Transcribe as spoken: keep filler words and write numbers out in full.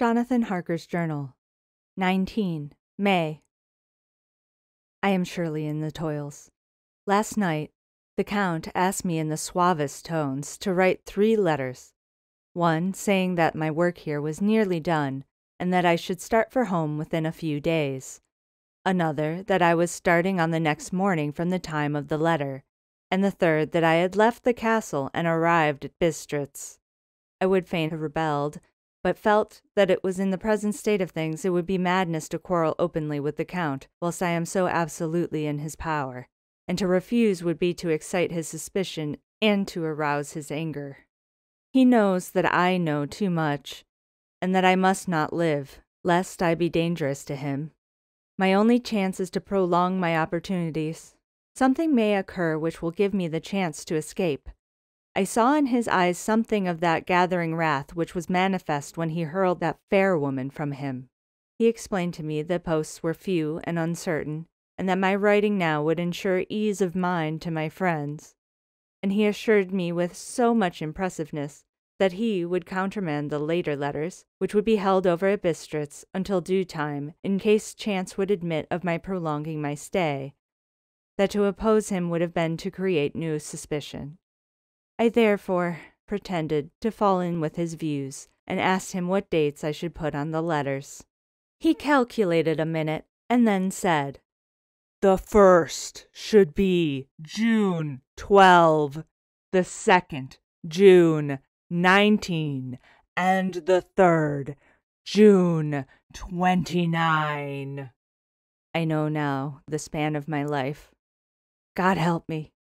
Jonathan Harker's Journal. nineteen. May. I am surely in the toils. Last night, the Count asked me in the suavest tones to write three letters. One saying that my work here was nearly done, and that I should start for home within a few days. Another that I was starting on the next morning from the time of the letter, and the third that I had left the castle and arrived at Bistritz. I would fain have rebelled, but felt that it was in the present state of things it would be madness to quarrel openly with the Count whilst I am so absolutely in his power, and to refuse would be to excite his suspicion and to arouse his anger. He knows that I know too much, and that I must not live, lest I be dangerous to him. My only chance is to prolong my opportunities. Something may occur which will give me the chance to escape. I saw in his eyes something of that gathering wrath which was manifest when he hurled that fair woman from him. He explained to me that posts were few and uncertain, and that my writing now would ensure ease of mind to my friends. And he assured me with so much impressiveness that he would countermand the later letters, which would be held over at Bistritz until due time, in case chance would admit of my prolonging my stay, that to oppose him would have been to create new suspicion. I therefore pretended to fall in with his views, and asked him what dates I should put on the letters. He calculated a minute, and then said, "The first should be June twelve, the second June nineteen, and the third June twenty-nine. I know now the span of my life. God help me!